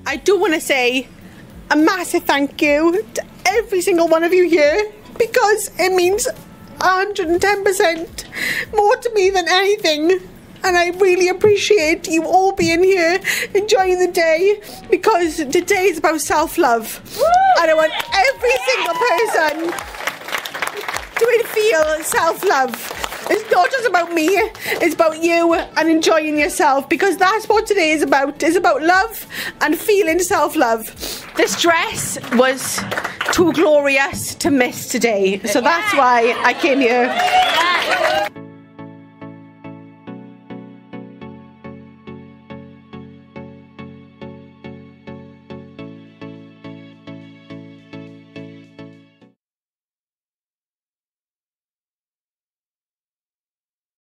I do want to say a massive thank you to every single one of you here, because it means 110% more to me than anything. And I really appreciate you all being here, enjoying the day, because today is about self-love. And I want every single person to feel self-love. It's not just about me, it's about you and enjoying yourself, because that's what today is about. It's about love and feeling self-love. This dress was too glorious to miss today, so that's why I came here